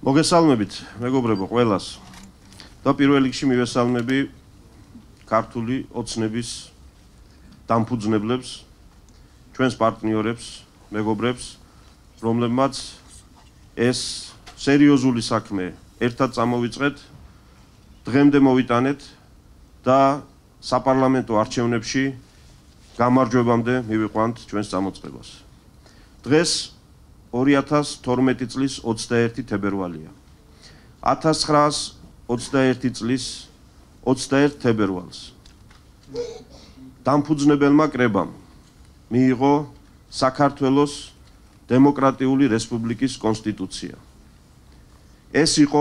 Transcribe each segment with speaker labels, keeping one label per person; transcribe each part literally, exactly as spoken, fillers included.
Speaker 1: მოგესალმებით, მეგობრებო, ყველას. და პირველ რიგში მივესალმები ქართული ოცნების დამფუძნებლებს, ჩვენს პარტნიორებს, მეგობრებს, რომლებმაც ეს სერიოზული საქმე ერთად წამოვიწყეთ, დღემდე მოვიტანეთ და საპარლამენტო არჩევნებში გამარჯვებამდე მივიყვანთ ჩვენს წამოწყებას. დღეს ორი ათას თორმეტი წლის ოცდაერთი თებერვალია. ათას ცხრაას ოცდაერთი წლის ოცდაერთ თებერვალს დამფუძნებელმა კრებამ მიიღო საქართველოს დემოკრატიული რესპუბლიკის კონსტიტუცია. ეს იყო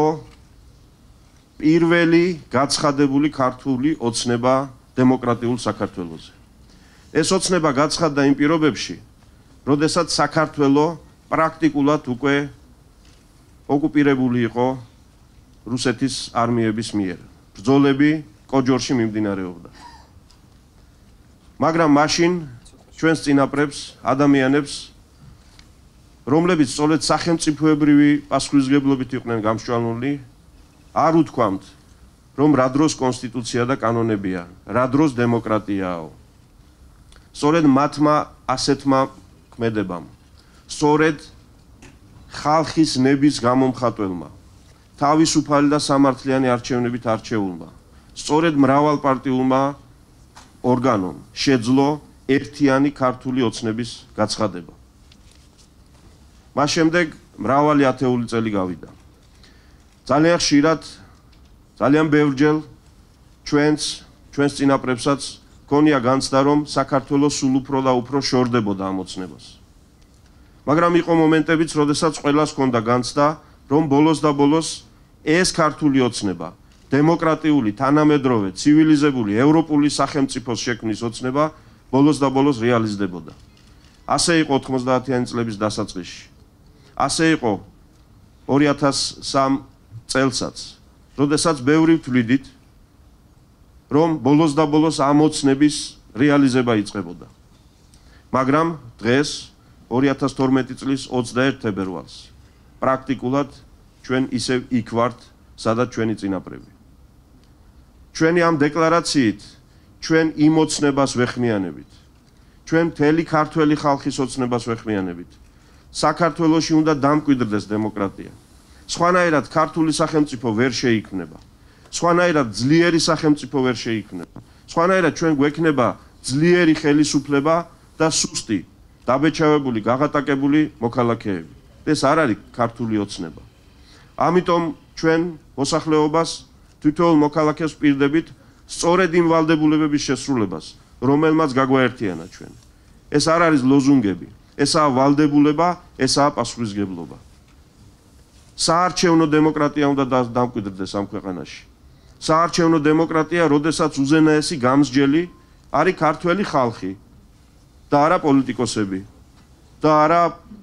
Speaker 1: პირველი გაცხადებული ქართული ოცნება დემოკრატიულ საქართველოზე. ეს ოცნება გაცხადდა იმ პირობებში, როდესაც საქართველო პრაქტიკულად უკვე ოკუპირებული იყო რუსეთის არმიების მიერ. ბრძოლები კოჯორში მიმდინარეობდა. მაგრამ მაშინ ჩვენს წინაპრებს, ადამიანებს, რომლებიც სწორედ სახელმწიფოებრივი პასუხისმგებლობით იყვნენ გამსჭვალნული, არ უთქვამთ, რომ რა დროს კონსტიტუცია და კანონებია, რა დროს დემოკრატიაო. სწორედ მათმა ასეთმა ქმედებამ, სწორედ ხალხის ნების გამომხატველმა, თავისუფალი და სამართლიანი არჩევნებით არჩეულმა, სწორედ მრავალპარტიულმა ორგანომ შეძლო ერთიანი ქართული ოცნების გაცხადება. მას შემდეგ მრავალი ათეული წელი გავიდა. ძალიან ხშირად, ძალიან ბევრჯერ ჩვენს, ჩვენს წინაპრებსაც ქონია განცდა, რომ საქართველოს სულ უფრო და უფრო შორდებოდა ამ ოცნებას. მაგრამ იყო მომენტებიც, როდესაც ყველას ჰქონდა განცდა, რომ ბოლოს და ბოლოს ეს ქართული ოცნება, დემოკრატიული, თანამედროვე, ცივილიზებული, ევროპული სახელმწიფოს შექმნის ოცნება ბოლოს და ბოლოს რეალიზდებოდა. ასე იყო ოთხმოცდაათიანი წლების დასაწყისში. ასე იყო ორი ათას სამი წელსაც, როდესაც ბევრი ვთვლიდით, რომ ბოლოს და ბოლოს ამ ოცნების რეალიზება იწყებოდა. მაგრამ დღეს ორი ათას თორმეტი წლის ოცდაერთ თებერვალს პრაქტიკულად ჩვენ ისევ იქ ვართ, სადაც ჩვენი წინაპრები. ჩვენი ამ დეკლარაციით ჩვენ იმ ოცნებას ვეხმიანებით. ჩვენ მთელი ქართველი ხალხის ოცნებას ვეხმიანებით. საქართველოში უნდა დამკვიდრდეს დემოკრატია. სხვანაირად ქართული სახელმწიფო ვერ შეიქმნება. სხვანაირად ძლიერი სახელმწიფო ვერ შეიქმნება. სხვანაირად ჩვენ გვექნება ძლიერი ხელისუფლება და სუსტი, დაბეჭავებული, გაღატაკებული მოქალაქეები. ეს არ არის ქართული ოცნება. ამიტომ ჩვენ მოსახლეობას, თითოეულ მოქალაქეს ვპირდებით სწორედ იმ ვალდებულებების შესრულებას, რომელმაც გაგვაერთიანა ჩვენ. ეს არ არის ლოზუნგები, ესაა ვალდებულება, ესაა პასუხისმგებლობა. საარჩევნო დემოკრატია უნდა დამკვიდრდეს ამ ქვეყანაში. საარჩევნო დემოკრატია, როდესაც უზენაესი გამსჯელი არის ქართველი ხალხი და არა პოლიტიკოსები და არა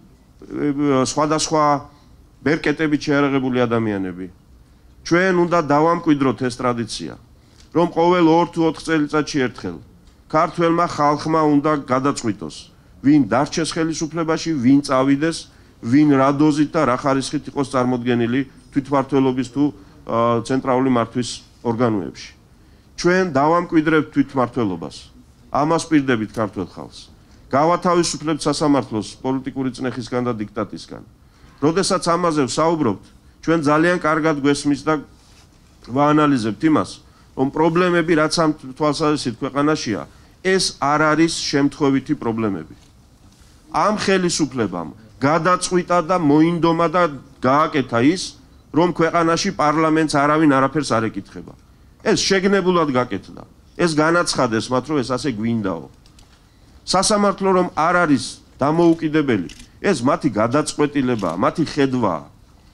Speaker 1: სხვადასხვა ბერკეტებით შეიარაღებული ადამიანები. ჩვენ უნდა დავამკვიდროთ ეს ტრადიცია, რომ ყოველ ორ თუ ოთხ წელიწადში ერთხელ ქართველმა ხალხმა უნდა გადაწყვიტოს, ვინ დარჩეს ხელისუფლებაში, ვინ წავიდეს, ვინ რა დოზით და რა ხარისხით იყოს წარმოდგენილი თვითმმართველობის თუ ცენტრალური მართვის ორგანოებში. ჩვენ დავამკვიდრებთ თვითმმართველობას, ამას პირდებით ქართველ ხალხს. გავათავისუფლებთ სასამართლოს პოლიტიკური წნეხისგან და დიქტატისგან. როდესაც ამაზე ვსაუბრობთ, ჩვენ ძალიან კარგად გვესმის და ვაანალიზებთ იმას, რომ პრობლემები, რაც ამ თვალსაზრისით ქვეყანაშია, ეს არ არის შემთხვევითი პრობლემები. ამ ხელისუფლებამ გადაწყვიტა და მოინდომა და გააკეთა ის, რომ ქვეყანაში პარლამენტს არავინ არაფერს არ ეკითხება. ეს შეგნებულად გაკეთდა. ეს განაცხადეს მათ, რომ ეს ასე გვინდაო. სასამართლო რომ არ არის დამოუკიდებელი, ეს მათი გადაწყვეტილებაა, მათი ხედვაა.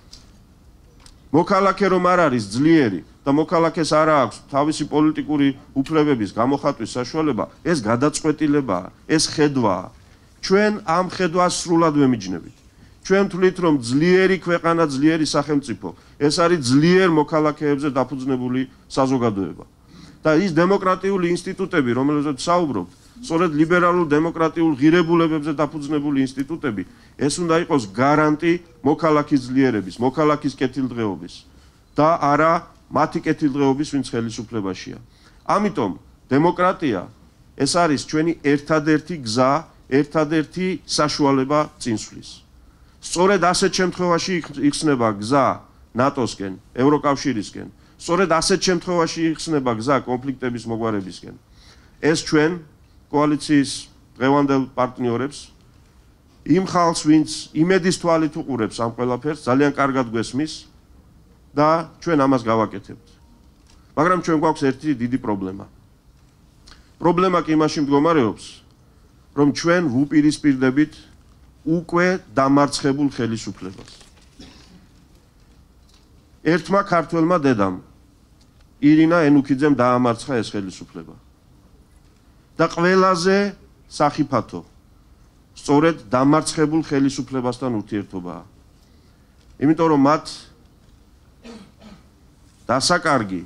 Speaker 1: მოქალაქე რომ არ არის ძლიერი და მოქალაქეს არ აქვს თავისი პოლიტიკური უფლებების გამოხატვის საშუალება, ეს გადაწყვეტილებაა, ეს ხედვაა. ჩვენ ამ ხედვას სრულად ვემიჯნებით. ჩვენ ვთვლით, რომ ძლიერი ქვეყანა, ძლიერი სახელმწიფო, ეს არის ძლიერ მოქალაქეებზე დაფუძნებული საზოგადოება. და ის დემოკრატიული ინსტიტუტები, რომელზეც საუბრობთ, სწორედ ლიბერალურ დემოკრატიულ ღირებულებებზე დაფუძნებული ინსტიტუტები, ეს უნდა იყოს გარანტი მოქალაქის ძლიერების, მოქალაქის კეთილდღეობის და არა მათი კეთილდღეობის, ვინც ხელისუფლებაშია. ამიტომ დემოკრატია ეს არის ჩვენი ერთადერთი გზა, ერთადერთი საშუალება წინსვლის. სწორედ ასეთ შემთხვევაში იხსნება გზა ნატოსკენ, ევროკავშირისკენ. სწორედ ასეთ შემთხვევაში იხსნება გზა კონფლიქტების მოგვარებისკენ. ეს ჩვენ კოალიციის დღევანდელ პარტნიორებს, იმ ხალხს, ვინც იმედის თვალით უყურებს ამ ყველაფერს, ძალიან კარგად გვესმის და ჩვენ ამას გავაკეთებთ. მაგრამ ჩვენ გვაქვს ერთი დიდი პრობლემა. პრობლემა კი იმაში მდგომარეობს, რომ ჩვენ ვუპირისპირდებით უკვე დამარცხებულ ხელისუფლებას. ერთმა ქართველმა დედამ ირინა ენუქიძემ დაამარცხა ეს ხელისუფლება. და ყველაზე სახიფათო სწორედ დამარცხებულ ხელისუფლებასთან ურთიერთობაა. იმიტომ რომ მათ დასაკარგი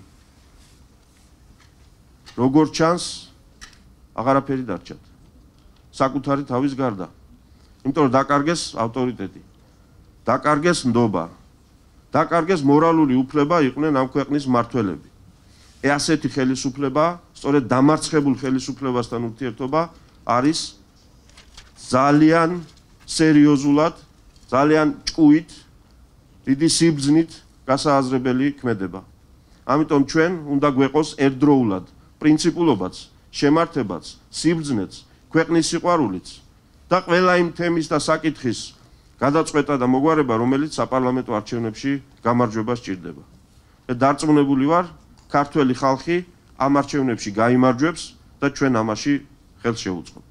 Speaker 1: როგორც ჩანს აღარაფერი დარჩათ. საკუთარი თავის გარდა. იმიტომ რომ დაკარგეს ავტორიტეტი. დაკარგეს ნდობა. დაკარგეს მორალური უფლება იყვნენ ამ ქვეყნის მმართველები. ე ასეთი ხელისუფლება, სწორედ დამარცხებულ ხელისუფლებასთან ურთიერთობა არის ძალიან სერიოზულად, ძალიან ჭკუით, დიდი სიბრძნით გასააზრებელი ქმედება. ამიტომ ჩვენ უნდა გვეყოს ერთდროულად პრინციპულობაც, შემართებაც, სიბრძნეც, ქვეყნის სიყვარულიც და ყველა იმ თემის და საკითხის გადაწყვეტა და მოგვარება, რომელიც საპარლამენტო არჩევნებში გამარჯვებას სჭირდება. დარწმუნებული ვარ, ქართველი ხალხი ამ არჩევნებში გაიმარჯვებს და ჩვენ ამაში ხელს შევუწყობთ.